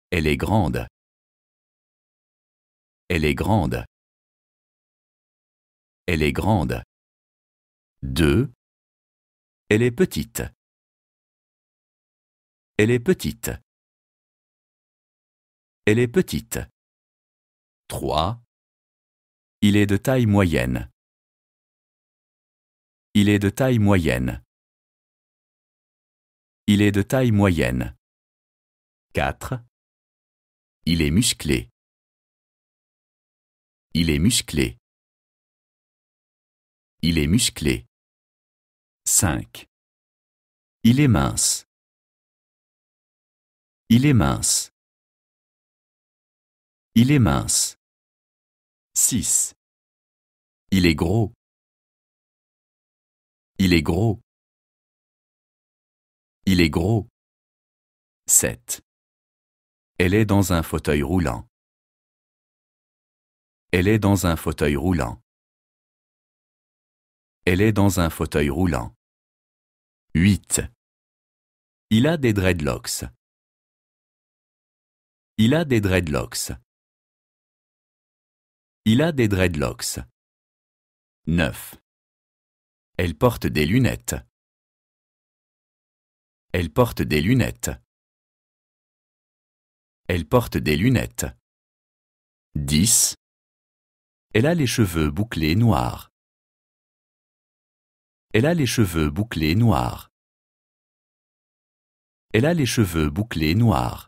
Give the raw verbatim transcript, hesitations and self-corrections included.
Elle est grande. Elle est grande. Elle est grande. Deux. Elle est petite. Elle est petite. Elle est petite. Trois. Il est de taille moyenne. Il est de taille moyenne. Il est de taille moyenne. Quatre. Il est musclé. Il est musclé. Il est musclé. Cinq. Il est mince. Il est mince. Il est mince. Six. Il est gros. Il est gros. Il est gros. Sept. Elle est dans un fauteuil roulant. Elle est dans un fauteuil roulant. Elle est dans un fauteuil roulant. Huit. Il a des dreadlocks. Il a des dreadlocks. Il a des dreadlocks. Neuf. Elle porte des lunettes. Elle porte des lunettes. Elle porte des lunettes. Dix. Elle a les cheveux bouclés noirs. Elle a les cheveux bouclés noirs. Elle a les cheveux bouclés noirs.